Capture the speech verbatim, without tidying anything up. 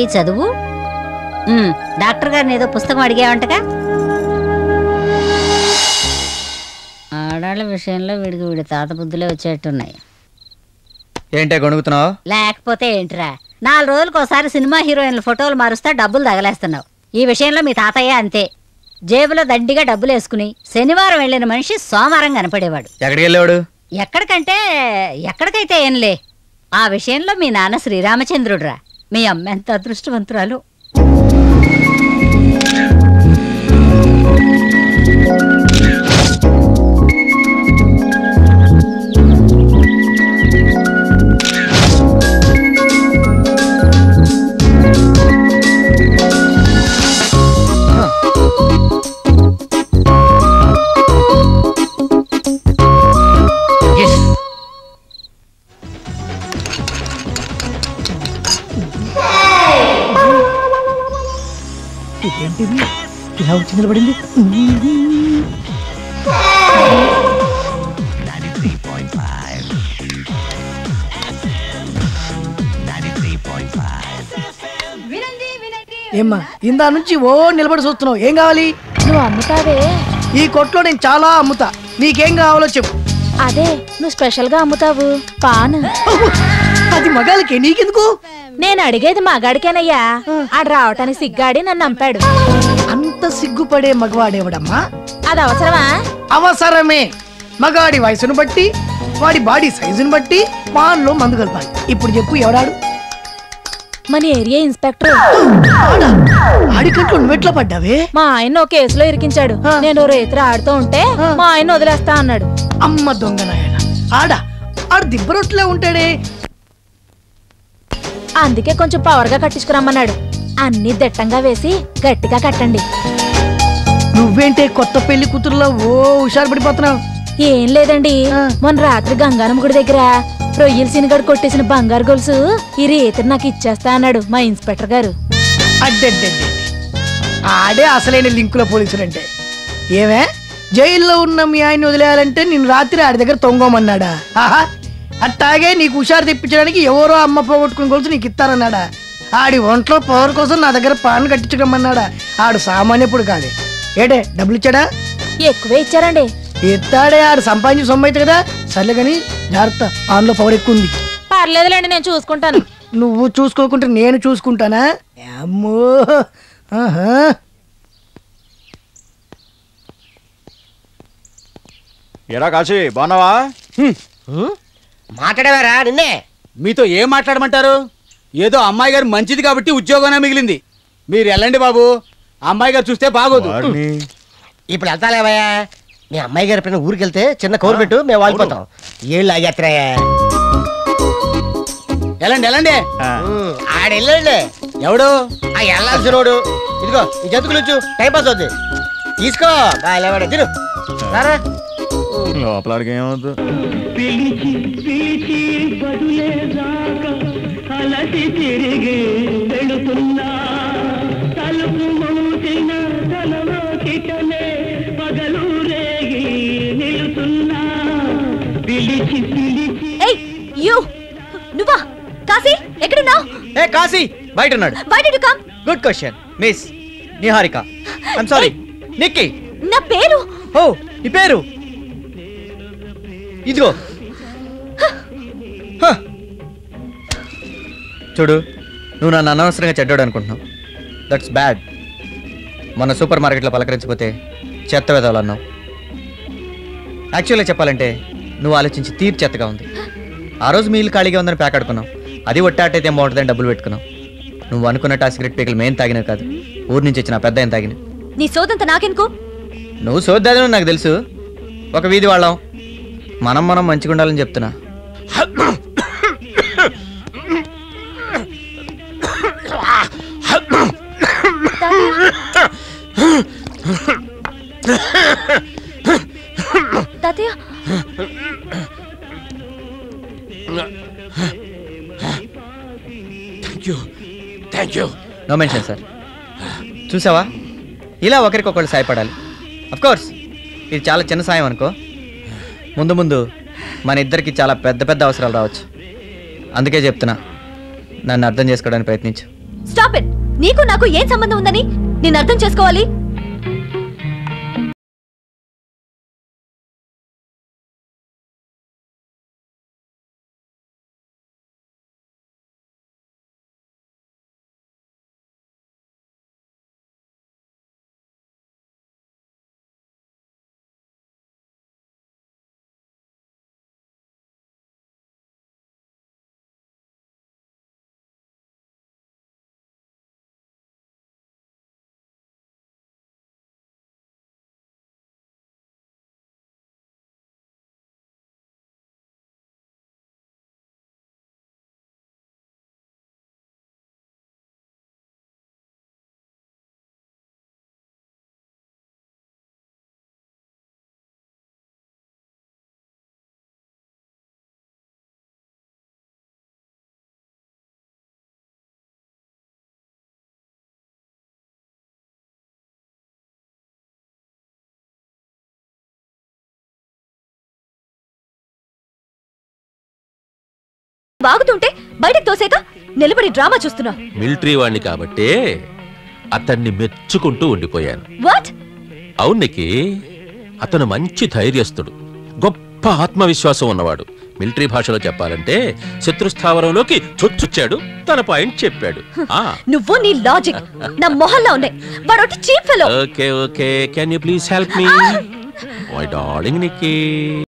చదువు. డాక్టర్ గారిని ఏదో పుస్తకం అడిగావంటగా. ఆడాళ్ళ విషయంలో వీడికి వీడి తాత బుద్ధులే వచ్చేట్టున్నాయి. ఏంటే గొణుగుతున్నావు? లేకపోతే ఏంట్రా, నాలుగు రోజులకు ఒకసారి సినిమా హీరోయిన్ల ఫోటోలు మారుస్తా డబ్బులు తగలేస్తున్నావు. ఈ విషయంలో మీ తాతయ్య అంతే. జేబులో దండిగా డబ్బులు వేసుకుని శనివారం వెళ్ళిన మనిషి సోమవారం కనపడేవాడు. ఎక్కడికి వెళ్ళేవాడు? ఎక్కడికంటే ఎక్కడికైతే ఏంలే. ఆ విషయంలో మీ నాన్న శ్రీరామచంద్రుడురా. మీ అమ్మ ఎంత అదృష్టవంతురాలు. ఏంటిది ఇలా వచ్చి నిలబడింది? ఏమ్మా ఇందా నుంచి ఓ నిలబడి చూస్తున్నావు, ఏం కావాలి? నువ్వు అమ్ముతావే? ఈ కొట్లో నేను చాలా అమ్ముతా, నీకేం కావాలో చెప్పు. అదే నువ్వు స్పెషల్ గా అమ్ముతావు పాన్. అది మగాళ్ళకి, నీకెందుకు? నేను అడిగేది మగాడికేనయ్యా. ఆడు రావటానికి సిగ్గాడి నన్ను నంపాడు. అంత సిగ్గుపడే మగవాడేవడమ్మా? అది అవసరమా? అవసరమే. మగాడి వయసును బట్టి, వాడి బాడీ సైజును బట్టి పాన్లో మందు కలపాలి. ఇప్పుడు చెప్పు, ఎవడాడు? మన ఏరియా ఇన్స్పెక్టర్. ఆడికంట్లో నువ్వెట్లా పడ్డావే? మా ఆయన ఒక కేసులో ఇరికించాడు. నేను రేత్రి ఆడుతూ ఉంటే మా ఆయన వదిలేస్తా అన్నాడు. అమ్మ దొంగ నాయన, ఆడ ఆడు దిబ్బరొట్లే ఉంటాడే. అందుకే కొంచెం పవర్ గా కట్టించుకురమ్మన్నాడు. అన్ని దిట్టంగా వేసి గట్టిగా కట్టండి. నువ్వేంటే కొత్త పెళ్లి కూతురులో ఓ హుషారు పడిపోతున్నావు? ఏం లేదండి, మొన్న రాత్రి గంగానమ్మ గుడి దగ్గర రొయ్యల సినిగడు కొట్టేసిన బంగారు గొలుసు ఈ రేత్రి నాకు ఇచ్చేస్తా అన్నాడు మా ఇన్స్పెక్టర్ గారు. అడ్డడ్డే, ఆడే అసలైన లింకుల పోలీసులంటే. ఏమే, జైల్లో ఉన్న మీ ఆయన్ని వదిలేయాలంటే నేను రాత్రి ఆడి దగ్గర తొంగోమన్నాడా? ఆహా, అట్టాగే నీకు హుషారు తెప్పించడానికి ఎవరో అమ్మ పోగొట్టుకుని గొలుసు నీకు ఇస్తారన్నాడా? ఆడి ఒంట్లో పవర్ కోసం నా దగ్గర పాన్ కట్టించుకోమన్నాడా? ఆడు సామాన్యపుడు కాదే. ఏడే, డబ్బులు ఇచ్చాడా? ఎక్కువే ఇచ్చారండి. ఇస్తాడే, ఆడు సంపాదించి సొమ్ము అయితే కదా. సర్లే కానీ జాగ్రత్త, ఆన్లో పవర్ ఎక్కువ ఉంది. పర్లేదులేండి, నేను చూసుకుంటాను. నువ్వు చూసుకోకుంటే నేను చూసుకుంటానా? అమ్మో. ఆహా, ఎరా కాశీ, బాగున్నావా? మాట్లాడేవారా నిన్నే? మీతో ఏం మాట్లాడమంటారు? ఏదో అమ్మాయి గారు మంచిది కాబట్టి ఉద్యోగమే మిగిలింది. మీరు వెళ్ళండి బాబు, అమ్మాయి గారు చూస్తే బాగోదు. ఇప్పుడు వెళ్తాలేవయ్యా. మీ అమ్మాయి గారి పైన ఊరికి వెళ్తే చిన్న కౌరు పెట్టు, మేము వాడిపోతాం. ఏళ్ళు ఆగేత్తరాయా. వెళ్ళండి వెళ్ళండి. ఆడెళ్ళండి. ఎవడు? ఆ వెళ్ళాల్సినోడు. ఇదిగో ఈ జంతుకులు ఇచ్చు, టైం పాస్ అవుద్ది. తీసుకో బాగా తిను. రారా లోపలికి ఏమవుతుంది? నువ్వా కాశీ? ఎక్కడున్నావు? ఏ కాశీ, బయట ఉన్నాడు. Why did you come? Good question miss Niharika. I'm sorry. Nikki. నా పేరు. ఓ, నీ పేరు ఇదిగో. చూడు, నువ్వు నన్ను అనవసరంగా చెడ్డాడు అనుకుంటున్నావు. That's bad. మొన్న సూపర్ మార్కెట్లో పలకరించిపోతే చెత్త వెదవాలు అన్నావు. యాక్చువల్గా చెప్పాలంటే నువ్వు ఆలోచించి తీరు చెత్తగా ఉంది. ఆ రోజు మీ ఇల్లు ఖాళీగా ఉందని ప్యాక్ ఆడుకున్నావు. అది ఒట్టాటైతే బాగుంటుందని డబ్బులు పెట్టుకున్నావు. నువ్వు అనుకున్నట్టు ఆ సిగరెట్ పీకలు మేం తాగినవి కాదు, ఊరి నుంచి వచ్చిన పెద్ద ఆయన తాగిన. నీ సోదంతా నాకెందుకు? నువ్వు సోద్దాదని నాకు తెలుసు. ఒక వీధి వాళ్ళం, మనం మనం మంచిగా ఉండాలని చెప్తున్నా. తాతయ్య, నో మెన్షన్ సార్. చూసావా, ఇలా ఒకరికొకళ్ళు సాయపడాలి. అఫ్ కోర్స్ ఇది చాలా చిన్న సాయం అనుకో, ముందు ముందు మన ఇద్దరికి చాలా పెద్ద పెద్ద అవసరాలు రావచ్చు. అందుకే చెప్తున్నా, నన్ను అర్థం చేసుకోవడానికి ప్రయత్నించు. Stop it. నీకు నాకు ఏం సంబంధం ఉందని నేను అర్థం చేసుకోవాలి? బాగుతుంటే బయటకు తోసేక నిలబడి డ్రామా చూస్తున్నా. మిలిటరీ వాణ్ణి కాబట్టే అతన్ని మెచ్చుకుంటూ ఉండిపోయాను. వాట్? అవునికి అతను మంచి ధైర్యస్తుడు, గొప్ప ఆత్మవిశ్వాసం ఉన్నవాడు. మిలిటరీ భాషలో చెప్పాలంటే శత్రుస్థావరంలోకి చొచ్చుచ్చాడు, తన పాయింట్ చెప్పాడు. నువ్వు నీ లాజిక్ నా మొహల్లా ఉన్నాయి. వాడొట్టి cheap fellow. Okay okay can you please help me my darling Nikki?